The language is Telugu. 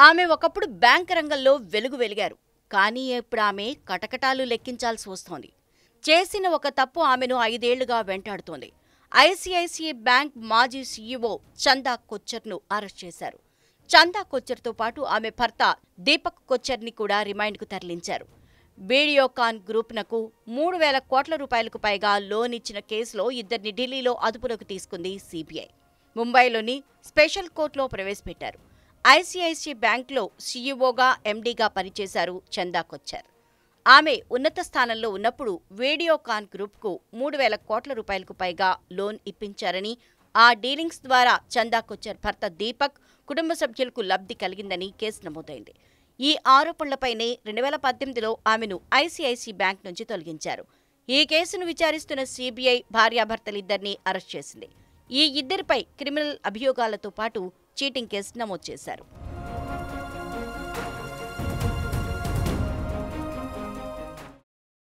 ఆమె ఒకప్పుడు బ్యాంక్ రంగంలో వెలిగారు. కానీ ఇప్పుడు ఆమె కటకటాలు లెక్కించాల్సి వస్తోంది. చేసిన ఒక తప్పు ఆమెను 5 ఏళ్లుగా వెంటాడుతోంది. ఐసీఐసీఐ బ్యాంక్ మాజీ సీఈఓ చందా కొచ్చర్ను అరెస్ట్ చేశారు. చందా కొచ్చర్తో పాటు ఆమె భర్త దీపక్ కొచ్చర్ని కూడా రిమాండ్కు తరలించారు. వీడియోకాన్ గ్రూప్నకు 3,000 కోట్ల రూపాయలకు పైగా లోన్ ఇచ్చిన కేసులో ఇద్దరిని ఢిల్లీలో అదుపులోకి తీసుకుంది సీబీఐ. ముంబైలోని స్పెషల్ కోర్టులో ప్రవేశపెట్టారు. ఐసీఐసీఐ బ్యాంక్లో సీఈఓగా, ఎండీగా పనిచేశారు చందా కొచ్చర్. ఆమె ఉన్నత స్థానంలో ఉన్నప్పుడు వీడియోకాన్ గ్రూప్కు 3,000 కోట్ల రూపాయలకు పైగా లోన్ ఇప్పించారని, ఆ డీలింగ్స్ ద్వారా చందా కొచ్చర్ భర్త దీపక్ కుటుంబ సభ్యులకు లబ్ధి కలిగిందని కేసు నమోదైంది. ఈ ఆరోపణలపైనే 2018లో ఆమెను ఐసీఐసీఐ బ్యాంక్ నుంచి తొలగించారు. ఈ కేసును విచారిస్తున్న సీబీఐ భార్యాభర్తలిద్దరినీ అరెస్ట్ చేసింది. ఈ ఇద్దరిపై క్రిమినల్ అభియోగాలతో పాటు చీటింగ్ కేసు నమోదు చేశారు.